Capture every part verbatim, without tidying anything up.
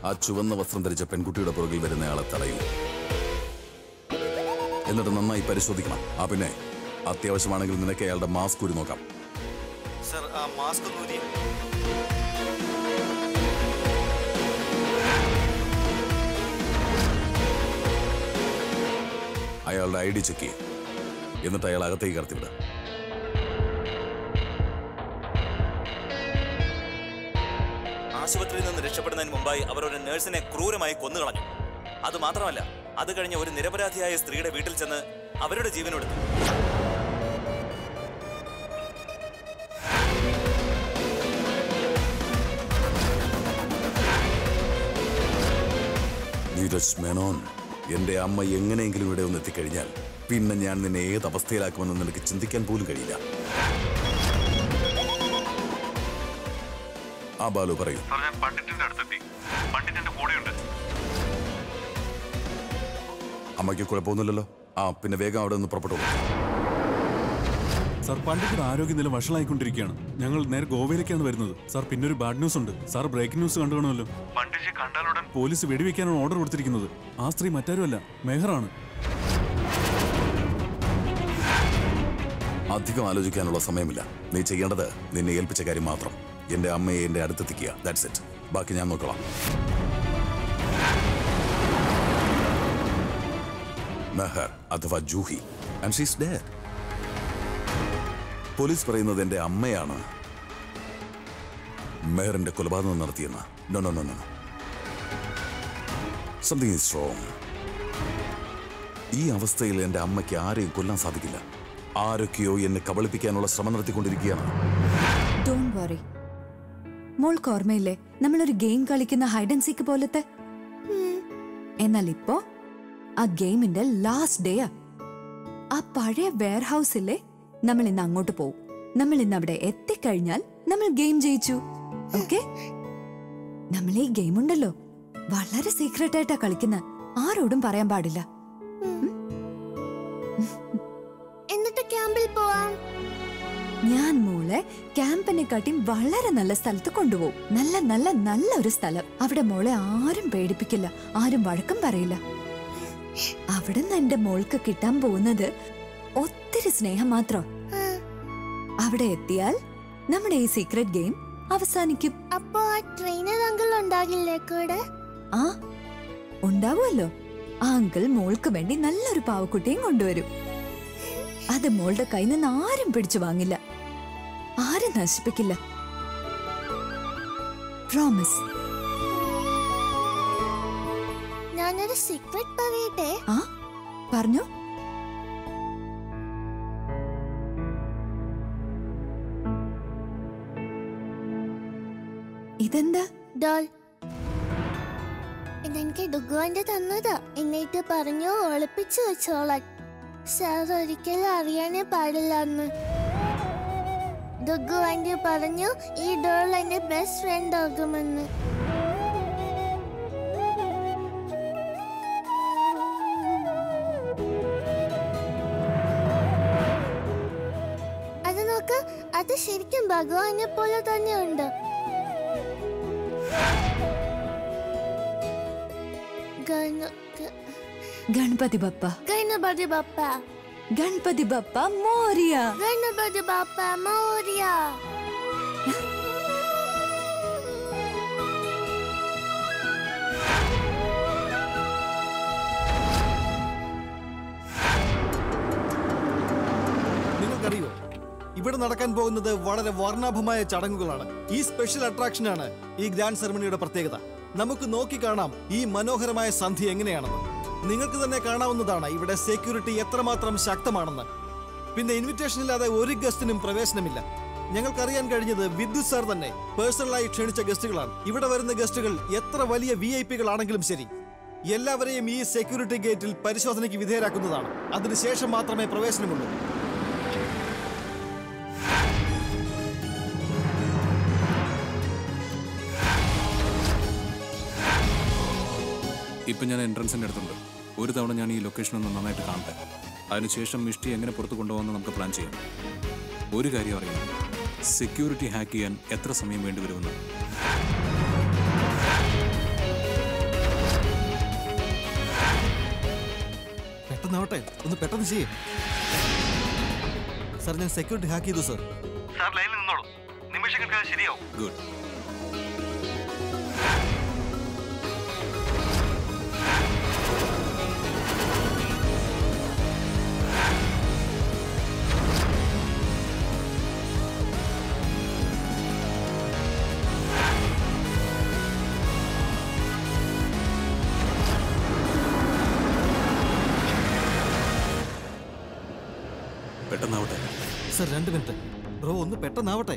ആ ചുവന്ന വസ്ത്രം ധരിച്ച പെൺകുട്ടിയുടെ പുറകിൽ വരുന്നയാളെ തടയും. എന്നിട്ട് നന്നായി പരിശോധിക്കണം. ആ പിന്നെ അത്യാവശ്യമാണെങ്കിൽ നിനക്ക് അയാളുടെ മാസ്ക് ഊരി നോക്കാം. സർ, ആ മാസ്ക് ഊരി. അയാളുടെ ഐ ഡി ചെക്ക് ചെയ്യും. എന്നിട്ട് അയാൾ അകത്തേക്ക് കടത്തിവിടുക. ആശുപത്രിയിൽ നിന്ന് രക്ഷപ്പെടുന്നതിന് മുമ്പായി അവർ ഒരു നഴ്സിനെ ക്രൂരമായി കൊന്നുകളഞ്ഞു. അത് മാത്രമല്ല, അത് കഴിഞ്ഞ് ഒരു നിരപരാധിയായ സ്ത്രീയുടെ വീട്ടിൽ ചെന്ന് അവരുടെ ജീവനെടുത്തു. നീരജ് മേനോൻ, എന്റെ അമ്മ എങ്ങനെയെങ്കിലും ഇവിടെ ഒന്ന് എത്തിക്കഴിഞ്ഞാൽ പിന്നെ ഞാൻ നിന്നെ ഏത് അവസ്ഥയിലാക്കുമെന്ന് നിനക്ക് ചിന്തിക്കാൻ പോലും കഴിയില്ല. ആ ബാലു പറയൂ. അമ്മയ്ക്ക് കുഴപ്പമൊന്നുമില്ലല്ലോ? ആ പിന്നെ വേഗം അവിടെ നിന്ന് പുറപ്പെട്ടോളൂ. സാർ, പണ്ഡിറ്റിന്റെ ആരോഗ്യനില വഷളായിക്കൊണ്ടിരിക്കുകയാണ്. ഞങ്ങൾ നേരെ ഗോവയിലേക്കാണ് വരുന്നത്. സാർ, പിന്നെ ഒരു ബാഡ് ന്യൂസ് ഉണ്ട്. സാർ, ബ്രേക്കിംഗ് ന്യൂസ് കണ്ടു കാണുമല്ലോ. പോലീസ് വെടിവെക്കാനാണ് ഓർഡർ കൊടുത്തിരിക്കുന്നത്. ആ സ്ത്രീ മറ്റാരുമല്ല, മെഹറാണ്. അധികം ആലോചിക്കാനുള്ള സമയമില്ല. നീ ചെയ്യേണ്ടത് നിന്നെ ഏൽപ്പിച്ച കാര്യം മാത്രം. എന്റെ അമ്മയെ എന്റെ അടുത്തെത്തിക്കുക. That's it. ബാക്കി ഞാൻ നോക്കണം. മെഹർ അഥവാ Juhi, and she's dead. Police പറയുന്നത് എന്റെ അമ്മയാണ് മെഹറിന്റെ കൊലപാതകം നടത്തിയെന്ന്. No no no no something is wrong. ഈ അവസ്ഥയിൽ എന്റെ അമ്മയ്ക്ക് ആരെയും കൊല്ലാൻ സാധിക്കില്ല. ആരൊക്കെയോ എന്നെ കബളിപ്പിക്കാനുള്ള ശ്രമം നടത്തിക്കൊണ്ടിരിക്കുകയാണ്. Don't worry. മോൾക്ക് ഓർമ്മയില്ലേ നമ്മളൊരു ഗെയിം കളിക്കുന്ന ഹൈഡ് ആൻഡ് സീക്ക് പോലത്തെ? എന്നാൽ ഇപ്പോ ആ ഗെയിമിന്റെ ലാസ്റ്റ് ഡേയാ. ആ പഴയ വെയർ ഹൗസിലെ നമ്മൾ ഇന്ന് അങ്ങോട്ട് പോവും. നമ്മൾ ഇന്ന് അവിടെ എത്തിക്കഴിഞ്ഞാൽ നമ്മൾ ഗെയിം ജയിച്ചു. ഓക്കെ? നമ്മൾ ഈ ഗെയിം ഉണ്ടല്ലോ വളരെ സീക്രട്ട് ആയിട്ടാ കളിക്കുന്ന. ആരോടും പറയാൻ പാടില്ല. എന്നിട്ട് ക്യാമ്പിൽ പോവാം. ഞാൻ മോളെ ക്യാമ്പിനെ കാട്ടി വളരെ നല്ല സ്ഥലത്ത് കൊണ്ടുപോകും. നല്ല നല്ല നല്ല ഒരു സ്ഥലം. അവിടെ മോളെ ആരും പേടിപ്പിക്കില്ല, ആരും വഴക്കം പറയില്ല. അവിടെ നിന്ന് എന്റെ മോൾക്ക് കിട്ടാൻ പോകുന്നത് ഒത്തിരി സ്നേഹം മാത്രം. അവിടെ എത്തിയാൽ നമ്മുടെ ഈ സീക്രട്ട് ഗെയിം അവസാനിക്കും. അപ്പോ ആ ട്രെയിനർ അങ്കിൾ ഉണ്ടാകില്ലേ കൂടെ? ആ ഉണ്ടാവുമല്ലോ. ആ അങ്കിൾ മോൾക്ക് വേണ്ടി നല്ലൊരു പാവക്കുട്ടിയും കൊണ്ടുവരും. അത് മോളുടെ കയ്യിൽ നിന്ന് ആരും പിടിച്ചു വാങ്ങില്ല, ആരും നശിപ്പിക്കില്ല. പ്രോമിസ്. ഞാനൊരു സീക്രട്ട് പറയട്ടെ? ആ പറഞ്ഞു. ഇതെന്താ? ഡോൾ. ഇതെനിക്ക് ഡുഗുവാന്റെ തന്നതാ. എന്നിട്ട് പറഞ്ഞു ഒളിപ്പിച്ചു വെച്ചോളാൻ. സാർ ഒരിക്കലും അറിയാനേ പാടില്ലെന്ന്. ഡുഗുവാന്റെ പറഞ്ഞു ഈ ഡോൾ എന്റെ ബെസ്റ്റ് ഫ്രണ്ട് ആകുമെന്ന്. അത് നോക്ക്, അത് ശരിക്കും ഭഗവാനെ പോലെ തന്നെ ഉണ്ട്. ഗണപതി ബപ്പ, ഗണപതി ബപ്പ, ഗണപതി ബപ്പ മോരിയ, ഗണപതി ബപ്പ മോരിയ. നിങ്ങൾക്കറിയോ, ഇവിടെ നടക്കാൻ പോകുന്നത് വളരെ വർണ്ണാഭമായ ചടങ്ങുകളാണ്. ഈ സ്പെഷ്യൽ അട്രാക്ഷനാണ് ഈ ഗ്രാൻഡ് സെറമണിയുടെ പ്രത്യേകത. നമുക്ക് നോക്കി കാണാം ഈ മനോഹരമായ സന്ധ്യ എങ്ങനെയാണെന്ന്. നിങ്ങൾക്ക് തന്നെ കാണാവുന്നതാണ് ഇവിടെ സെക്യൂരിറ്റി എത്രമാത്രം ശക്തമാണെന്ന്. പിന്നെ ഇൻവിറ്റേഷൻ ഇല്ലാതെ ഒരു ഗസ്റ്റിനും പ്രവേശനമില്ല. ഞങ്ങൾക്കറിയാൻ കഴിഞ്ഞത് വിദ്യുത് സാർ തന്നെ പേഴ്സണലായി ക്ഷണിച്ച ഗസ്റ്റുകളാണ്. ഇവിടെ വരുന്ന ഗസ്റ്റുകൾ എത്ര വലിയ വി ഐ പികളാണെങ്കിലും ശരി, എല്ലാവരെയും ഈ സെക്യൂരിറ്റി ഗേറ്റിൽ പരിശോധനയ്ക്ക് വിധേയരാക്കുന്നതാണ്. അതിനുശേഷം മാത്രമേ പ്രവേശനമുള്ളൂ. ഇപ്പം ഞാൻ എൻട്രൻസിൻ്റെ അടുത്തുണ്ട്. ഒരു തവണ ഞാൻ ഈ ലൊക്കേഷൻ ഒന്ന് നന്നായിട്ട് കാണട്ടെ. അതിനുശേഷം മിഷ്ടി എങ്ങനെ പുറത്ത് കൊണ്ടുപോകാമെന്ന് നമുക്ക് പ്ലാൻ ചെയ്യാം. ഒരു കാര്യം അറിയാം, സെക്യൂരിറ്റി ഹാക്ക് ചെയ്യാൻ എത്ര സമയം വേണ്ടി വരുമെന്ന്. പെട്ടെന്നാവട്ടെ, ഒന്ന് പെട്ടെന്ന് ചെയ്യേ. സാർ ഞാൻ സെക്യൂരിറ്റി ഹാക്ക് ചെയ്തു സാർ. സാർ ലൈനിൽ നിന്നോളൂ, നിമിഷങ്ങൾക്ക് ശരിയാവും. ഗുഡ്. പെട്ടെന്നാവട്ടെ. സാർ രണ്ട് മിനിറ്റ് ബ്രോ, ഒന്ന് പെട്ടെന്നാവട്ടെ.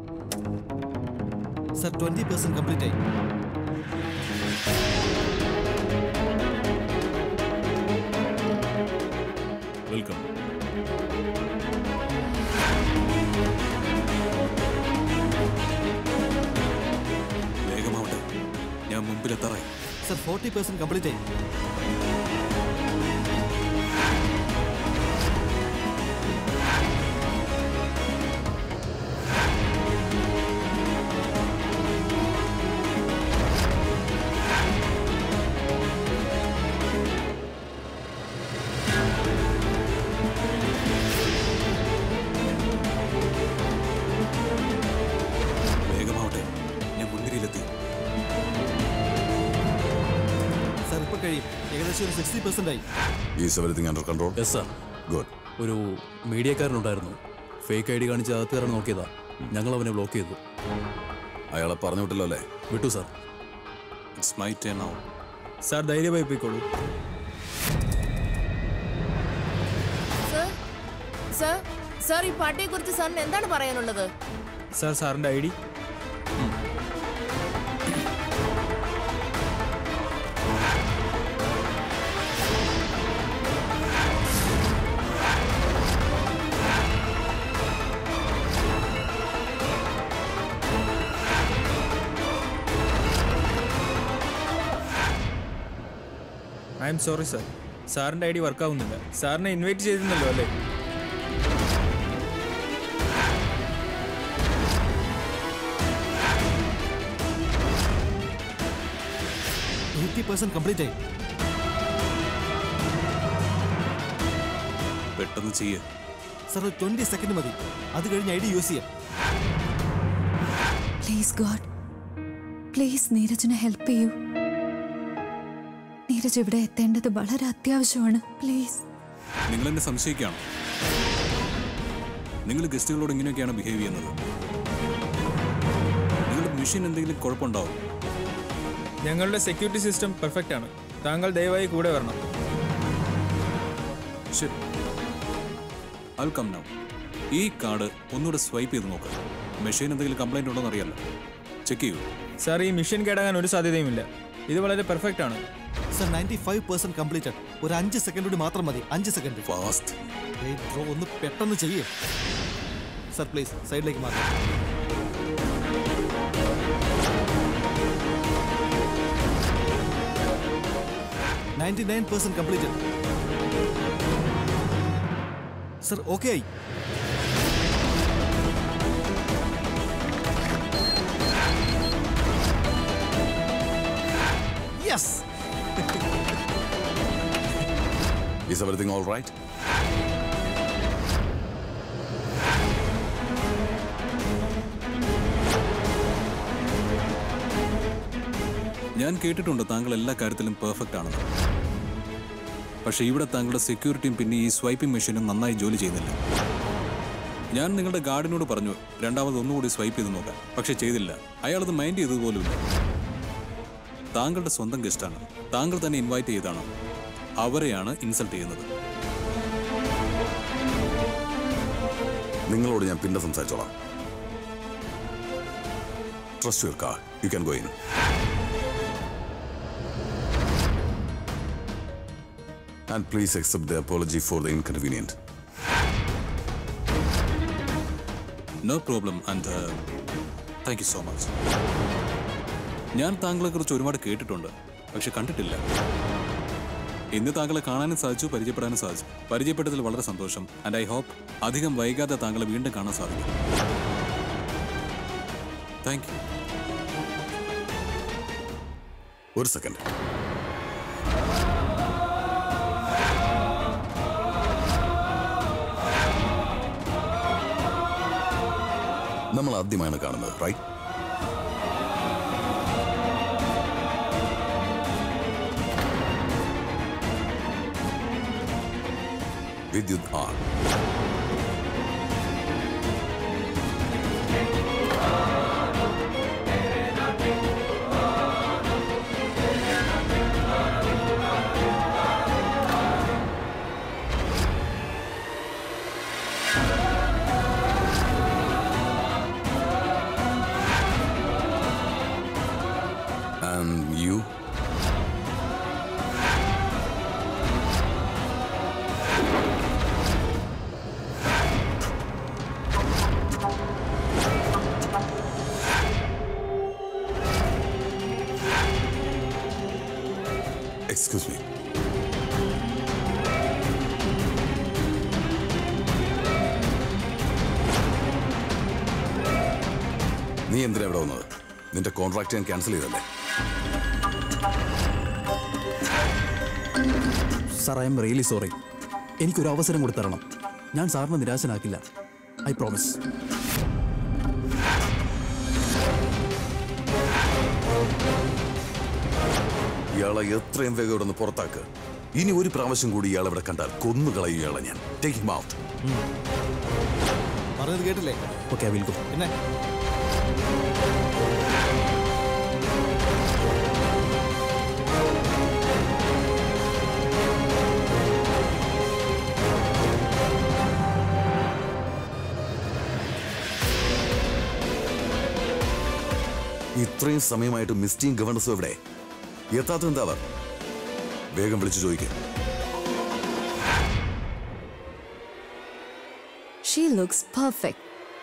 സാർ ട്വന്റി പെർസെന്റ് കംപ്ലീറ്റ് ആയി. വെൽക്കം. വേഗമാവട്ടെ, ഞാൻ മുമ്പിലെത്താറായി. സാർ ഫോർട്ടി പെർസെന്റ് കംപ്ലീറ്റ് ആയി. വേഗമാവട്ടെ, ഞാൻ മുൻനിരയിലെത്തി. സാർ ഇപ്പൊ കഴിയും, ഏകദേശം ഒരു സിക്സ്റ്റി പെർസെന്റ് ആയി. Is everything under control? Yes sir. Good. ഒരു മീഡിയക്കാരനുണ്ടായിരുന്നു, ഫേക്ക് ഐ ഡി കാണിച്ച് അകത്ത് കയറാൻ നോക്കിയതാ. ഞങ്ങൾ അവനെ ബ്ലോക്ക് ചെയ്തു. അയാളെ പറഞ്ഞു വിട്ടല്ലോ അല്ലേ? വിട്ടു sir. It's my turn now. Sir ധൈര്യമായി പോയിക്കോളൂ. സർ സർ സർ ഈ പാർട്ടിയെ കുറിച്ച് സാറിന് എന്താണ് പറയാനുള്ളത്? സാർ സാറിൻ്റെ I D. I am sorry sir, സാറിൻ്റെ ഐ ഡി വർക്കാവുന്നില്ല. സാറിനെ ഇൻവൈറ്റ് ചെയ്തിരുന്നല്ലോ അല്ലേ? എയ്റ്റി പെർസെന്റ് കംപ്ലീറ്റ് ആയി. പെട്ടെന്ന് ചെയ്യേ. സാർ ഒരു ട്വന്റി സെക്കൻഡ് മതി, അത് കഴിഞ്ഞ് ഐ ഡി യൂസ് ചെയ്യാം. പ്ലീസ് ഗോഡ്, പ്ലീസ് നീരജിനെ ഹെൽപ്പ് ചെയ്യൂ. നീരജ് ഇവിടെ എത്തേണ്ടത് വളരെ അത്യാവശ്യമാണ്. പ്ലീസ്. നിങ്ങൾ എന്നെ സംശയിക്കുകയാണ്? നിങ്ങൾ ഗസ്റ്റുകളോട് ഇങ്ങനെയൊക്കെയാണ് ബിഹേവ് ചെയ്യുന്നത്? നിങ്ങളുടെ മെഷീൻ എന്തെങ്കിലും കുഴപ്പമുണ്ടാവും? ഞങ്ങളുടെ സെക്യൂരിറ്റി സിസ്റ്റം പെർഫെക്റ്റ് ആണ്. താങ്കൾ ദയവായി കൂടെ വരണം. ശരി, ഐ വിൽ കം നൗ. ഈ കാർഡ് ഒന്നുകൂടെ സ്വൈപ്പ് ചെയ്ത് നോക്കാം. മെഷീൻ എന്തെങ്കിലും കംപ്ലൈന്റ് ഉണ്ടോ എന്ന് അറിയാലോ. ചെക്ക് ചെയ്യൂ. സാർ ഈ മെഷീൻ കേടാകാൻ ഒരു സാധ്യതയുമില്ല. ഇത് വളരെ പെർഫെക്റ്റ് ആണ്. Sir ninety five percent completed. ഒരു അഞ്ച് സെക്കൻഡ് കൂടി മാത്രം മതി. അഞ്ച് സെക്കൻഡ്. ഫാസ്റ്റ്. ബ്രോ ഒന്ന് പെട്ടെന്ന് ചെയ്യേ. സാർ പ്ലീസ് സൈഡിലേക്ക് മാറാം. Ninety nine percent completed. Sir okay ആയി. Yes. Is everything all right? ഞാൻ കേട്ടിട്ടുണ്ട് താങ്കൾ എല്ലാ കാര്യത്തിലും പെർഫെക്റ്റ് ആണെന്ന്. പക്ഷേ ഇവിടെ താങ്കളുടെ സെക്യൂരിറ്റിയും പിന്നെ ഈ സ്വൈപ്പിംഗ് മെഷീനും നന്നായി ജോലി ചെയ്യുന്നില്ല. ഞാൻ നിങ്ങളുടെ ഗാർഡിനോട് പറഞ്ഞു രണ്ടാമത് ഒന്നുകൂടി സ്വൈപ്പ് ചെയ്ത് നോക്കാൻ, പക്ഷെ ചെയ്തില്ല. അയാളത് മൈൻഡ് ചെയ്തതുപോലുമില്ല. താങ്കളുടെ സ്വന്തം ഗസ്റ്റാണ്, താങ്കൾ തന്നെ ഇൻവൈറ്റ് ചെയ്താണ്, അവരെയാണ് ഇൻസൾട്ട് ചെയ്യുന്നത്. നിങ്ങളോട് ഞാൻ പിന്നെ സംസാരിച്ചോളാം. Trust your car, you can go in. And please accept the apology for the inconvenience. No problem and uh, thank you so much. ഞാൻ താങ്കളെക്കുറിച്ച് ഒരുപാട് കേട്ടിട്ടുണ്ട്, പക്ഷെ കണ്ടിട്ടില്ല. ഇന്ന് താങ്കളെ കാണാനും സാധിച്ചു, പരിചയപ്പെടാനും സാധിച്ചു. പരിചയപ്പെട്ടതിൽ വളരെ സന്തോഷം. ആൻഡ് ഐ ഹോപ്പ് അധികം വൈകാതെ താങ്കളെ വീണ്ടും കാണാൻ സാധിക്കും. Thank you. ഒരു സെക്കൻഡ്. നമ്മൾ ആദ്യമായാണ് കാണുന്നത്, right? Vidyut R. And you? Excuse me. നീ എന്തിനാ ഇവിടെ വന്നത്? നിന്റെ കോൺട്രാക്ട് ഞാൻ ക്യാൻസൽ ചെയ്തല്ലേ? Sir, I am really sorry. എനിക്കൊരു അവസരം കൂടി തരണം. ഞാൻ സാറിനെ നിരാശനാക്കില്ല. I promise. ഇയാളെ എത്രയും വേഗം ഇവിടെ നിന്ന് പുറത്താക്ക്. ഇനി ഒരു പ്രാവശ്യം കൂടി ഇയാളെ ഇവിടെ കണ്ടാൽ കൊന്നുകളയും ഇയാളെ ഞാൻ. Take him out. പറഞ്ഞത് കേട്ടില്ലേ? Okay, I will go. പിന്നെ ഇത്രയും സമയമായിട്ട് മിസ്റ്റിയും ഗവർണൻസും എവിടെ? എത്താത്ത എന്താ അവർ? വേഗം വിളിച്ചു ചോദിക്കുക. She looks perfect.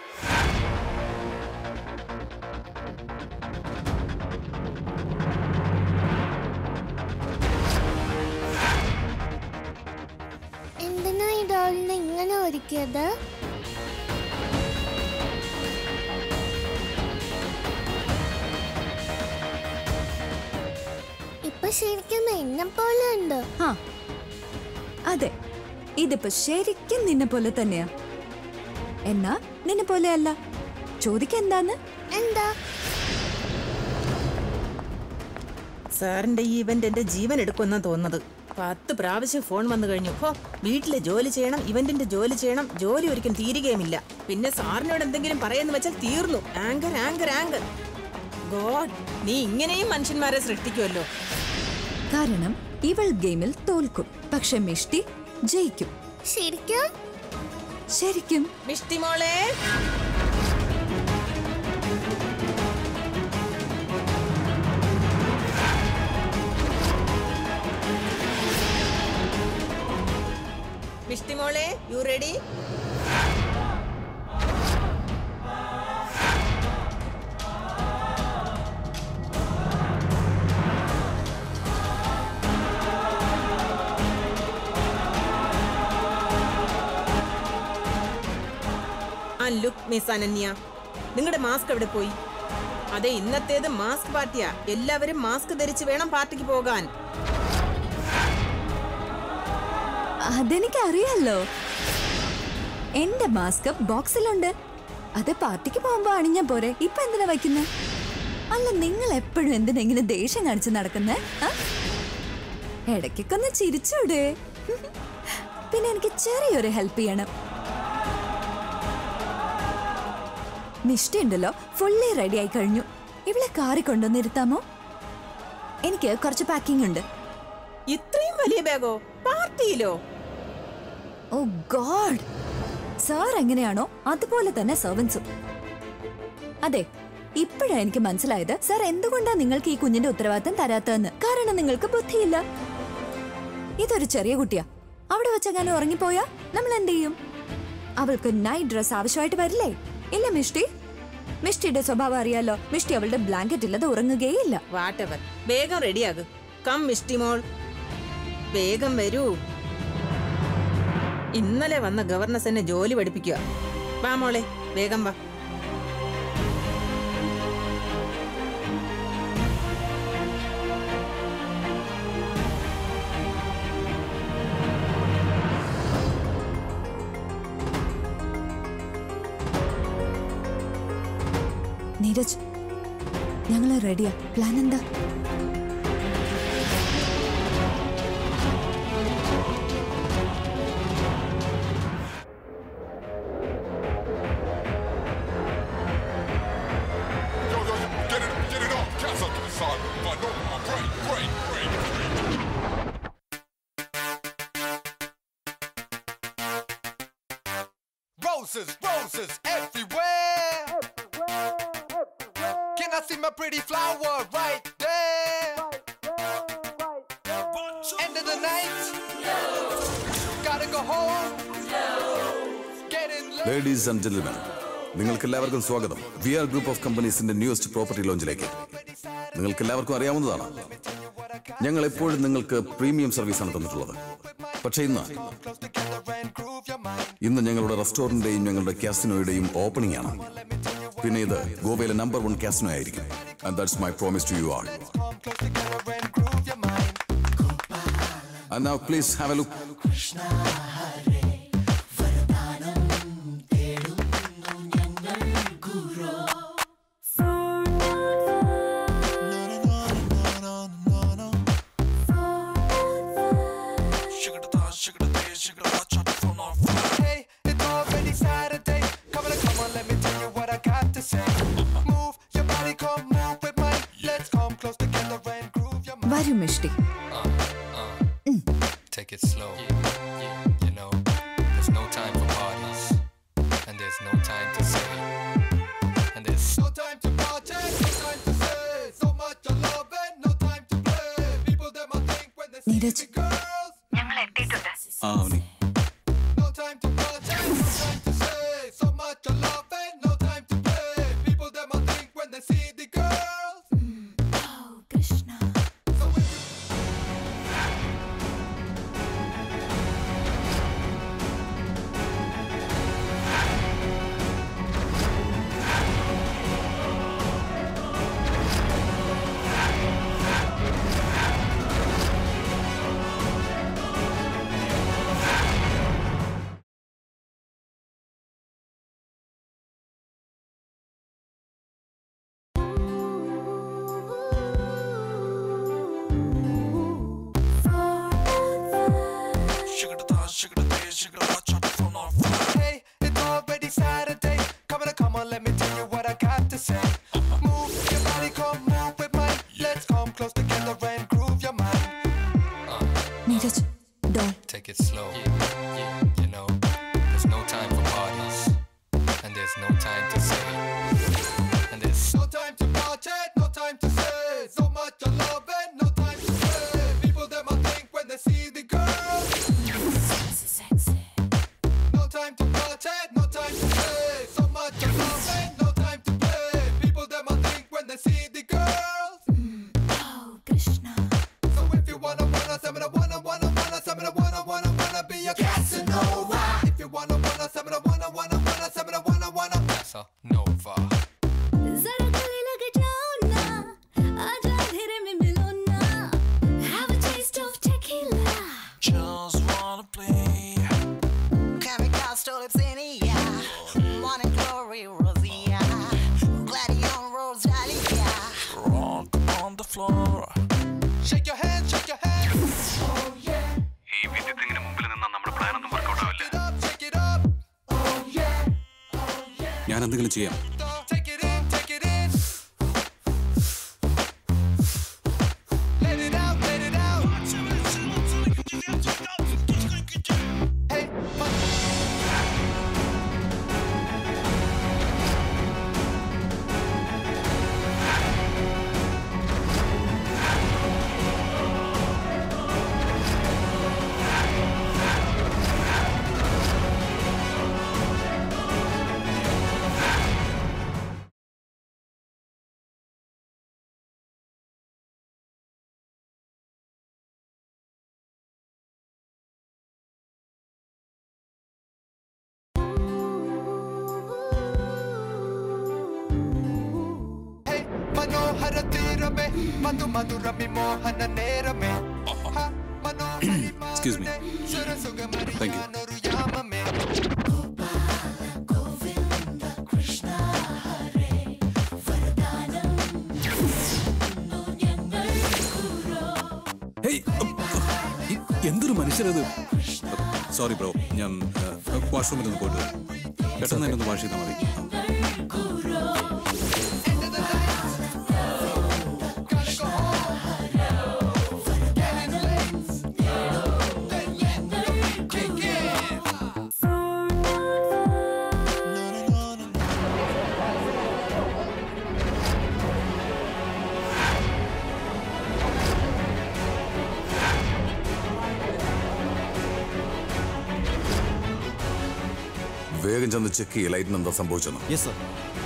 എന്തിനാ ഈ ഡോളിനെ ഇങ്ങനെ ഒരുക്കിയത്? ഇപ്പൊ ശരിക്കും എന്നെ പോലെ ഉണ്ട്. ആ അതെ, ഇതിപ്പോ ശരിക്കും നിന്നെ പോലെ തന്നെയാ. എന്നാ നിന്നെ പോലെ അല്ല. ചോദിക്ക എന്താന്ന്? എന്താ? സാറിന്റെ ഈ ഇവന്റ് എന്റെ ജീവൻ എടുക്കുമെന്നാ തോന്നുന്നത്. പത്ത് പ്രാവശ്യം ഫോൺ വന്നു കഴിഞ്ഞു. ഹോ, വീട്ടിലെ ജോലി ചെയ്യണം, ഇവന്റിന്റെ ജോലി ചെയ്യണം, ജോലി ഒരിക്കലും തീരുകയുമില്ല. പിന്നെ സാറിനോട് എന്തെങ്കിലും പറയാന്ന് വെച്ചാൽ തീർന്നു. Anchor anchor anchor. ഗോഡ്, നീ ഇങ്ങനെയും മനുഷ്യന്മാരെ സൃഷ്ടിക്കുമല്ലോ. കാരണം ഇവൾ ഗെയിമിൽ തോൽക്കും, പക്ഷെ മിഷ്ടി ജയിക്കും. ശരിക്കും? ശരിക്കും. മിഷ്ടി മോളെ, മിഷ്ടി മോളെ, you ready? Look miss Ananya, നിങ്ങളുടെ മാസ്ക് എവിടെ പോയി? അതെ, ഇന്നത്തേത് മാസ്ക് പാർട്ടിയാ. എല്ലാവരും മാസ്ക് ധരിച്ച് വേണം പാർട്ടിക്ക് പോകാൻ. അതെനിക്ക് അറിയാലോ. എന്റെ മാസ്ക് ബോക്സിലുണ്ട്. അത് പാർട്ടിക്ക് പോകുമ്പോ അണിഞ്ഞാ പോരെ. ഇപ്പൊ എന്തിനാ വയ്ക്കുന്നേ? അല്ല, നിങ്ങൾ എപ്പോഴും എന്തിനാ ഇങ്ങനെ ദേഷ്യം കാണിച്ച് നടക്കുന്നേ? ഇടയ്ക്കൊക്കെ ഒന്ന് ചിരിച്ചൂടെ? പിന്നെ എനിക്ക് ചെറിയൊരു ഹെൽപ്പ് ചെയ്യണം. മിഷ്ടി ഉണ്ടല്ലോ, ഫുള്ളി റെഡി ആയി കഴിഞ്ഞു. ഇവിടെ കാറി കൊണ്ടുവന്നിരുത്താമോ? എനിക്ക് കുറച്ച് പാക്കിംഗ് ഉണ്ട്. ഇത്രയും വലിയ ബാഗോ? പാർട്ടിയിലോ? ഓ ഗോഡ്, സാർ എങ്ങനെയാണോ അതുപോലെ തന്നെ സെർവൻസും. അതെ, ഇപ്പോഴാ എനിക്ക് മനസ്സിലായത് സാർ എന്തുകൊണ്ടാ നിങ്ങൾക്ക് ഈ കുഞ്ഞിന്റെ ഉത്തരവാദിത്തം തരാത്തതെന്ന്. കാരണം നിങ്ങൾക്ക് ബുദ്ധിയില്ല. ഇതൊരു ചെറിയ കുട്ടിയാ. അവിടെ വെച്ചെങ്ങാനും ഉറങ്ങിപ്പോയാ നമ്മൾ എന്ത് ചെയ്യും? അവൾക്ക് നൈറ്റ് ഡ്രസ് ആവശ്യമായിട്ട് വരില്ലേ? ഇല്ല മിഷ്ടി? മിഷ്ടിയുടെ സ്വഭാവം അറിയാലോ. മിഷ്ടി അവളുടെ ബ്ലാങ്കറ്റ് ഇല്ലാതെ ഉറങ്ങുകയില്ല. വാട്ടെവർ, വേഗം റെഡിയാകും. കം മിഷ്ടി മോൾ, വേഗം വരൂ. ഇന്നലെ വന്ന ഗവർണസ് എന്നെ ജോലി പഠിപ്പിക്കുക. വാ മോളെ, വേഗം വാ. നീരജ്, ഞങ്ങൾ റെഡിയാ. പ്ലാൻ എന്താ? Roses, roses everywhere. Can I see my pretty flower right there? End of the night. Gotta go home. Getting late. Ladies and gentlemen, നിങ്ങൾക്ക് എല്ലാവർക്കും സ്വാഗതം വി ആർ ഗ്രൂപ്പ് ഓഫ് കമ്പനീസിന്റെ ന്യൂസ്റ്റ് പ്രോപ്പർട്ടി ലോഞ്ചിലേക്ക്. നിങ്ങൾക്ക് എല്ലാവർക്കും അറിയാവുന്നതാണ്, ഞങ്ങൾ എപ്പോഴും നിങ്ങൾക്ക് പ്രീമിയം സർവീസാണ് തന്നിട്ടുള്ളത്. പക്ഷേ ഇന്ന് ഇന്ന് ഞങ്ങളുടെ റെസ്റ്റോറന്റിന്റെയും ഞങ്ങളുടെ കാസിനോയുടെയും ഓപ്പണിംഗ് ആണ്. പിന്നെ ഇത് ഗോവയിലെ നമ്പർ വൺ കാസിനോ ആയിരിക്കും. And that's my promise to you all. And now please have a look. വരൂ Mishti. Take it slow. You know, there's no time for parties, and there's no time to say, and there's no time to party, no time to say, so much I love it, no time to play. People them I think when they see the girls. ഞങ്ങൾ എത്തിയിട്ടുണ്ട്. ആ Avani. No time to party, no time to say, so much I love it, no time to play. People them I think when they see the girls. Oh Krishna. Hey, it's already Saturday. Come on, come on, let me tell you what I got to say. Move your body, come move with mine. Let's come close together and groove your mind. Neeraj, doll. Take it slow. You know, there's no time for parties, and there's no time to say, and there's no time to party, no time to say, so much I love it, no time to play. People them I think when they see the girls. No time to party, no time to say, so much I love it, no time to play. People them I think when they see the girls. Oh Krishna. So if you wanna wanna some wanna wanna wanna some wanna wanna wanna be a Casanova. If you wanna wanna some wanna wanna wanna some wanna wanna Casanova. जरा गले लग जाओ ना, आजा धीरे में मिलो ना. Have a taste of tequila. Just wanna play. Chemical tulips in the air, morning glory rosea, gladion rose dahlia. Rock on the floor. Shake your hands, shake your hands. Oh yeah. ഈ വിദ്യുത്തിങ്ങനെ മുമ്പിൽ നിന്നാൽ നമ്മുടെ plan ഒന്നും workout ആവില്ല. Shake it up. Oh yeah. ഞാൻ എന്തെങ്കിലും ചെയ്യാം. Take it in, take it in. Let it out, let it out. Hey, మనోహర తీరమే మధు మధురమి మోహన నేరమే Excuse me. Thank you. Teacher ഇത് സോറി ബ്രോ, ഞാൻ വാഷ്റൂമിൽ നിന്ന് പോയിട്ട് വരാം. പെട്ടെന്ന് തന്നെ ഒന്ന് വാഷ് ചെയ്താൽ മതി. വേഗം ചെന്ന് ചെക്ക് ചെയ്യ ലൈറ്റിന് എന്താ സംഭവിച്ചെന്ന്. Yes sir.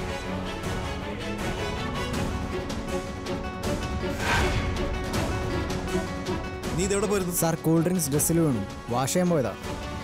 നീ ഇതെവിടെ പോയിരുന്നു? സാർ കൂൾ ഡ്രിങ്ക്സ് ഡ്രസ്സിൽ വീണു, വാഷ് ചെയ്യാൻ പോയതാ.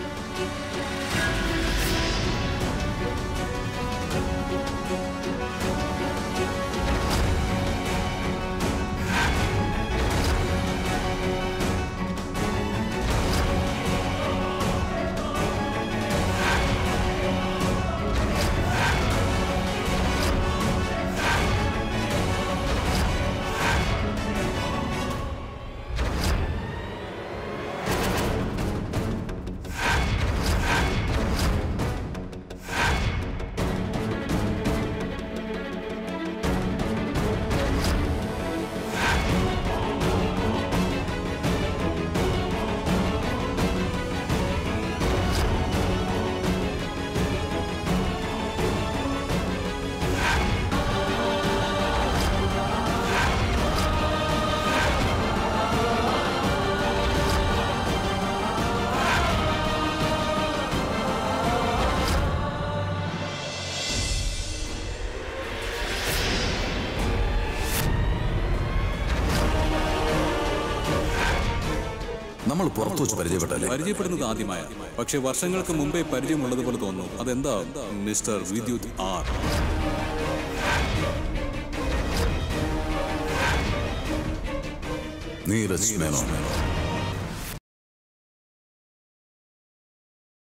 നമ്മൾ പുറത്തു വെച്ച് പരിചയപ്പെട്ടല്ലേ? പരിചയപ്പെടുന്നത് ആദ്യമായ, പക്ഷെ വർഷങ്ങൾക്ക് മുമ്പേ പരിചയമുള്ളതുപോലെ തോന്നുന്നു. അതെന്താ മിസ്റ്റർ വിദ്യുത് ആർ? നീരജ് മേനോൻ.